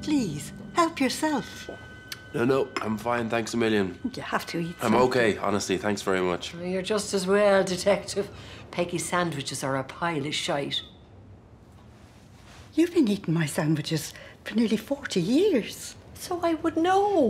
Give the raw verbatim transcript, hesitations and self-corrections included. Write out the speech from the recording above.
Please, help yourself. No, no, I'm fine, thanks a million. You have to eat I'm something. okay, honestly, thanks very much. You're just as well, Detective. Peggy's sandwiches are a pile of shite. You've been eating my sandwiches for nearly forty years. So I would know.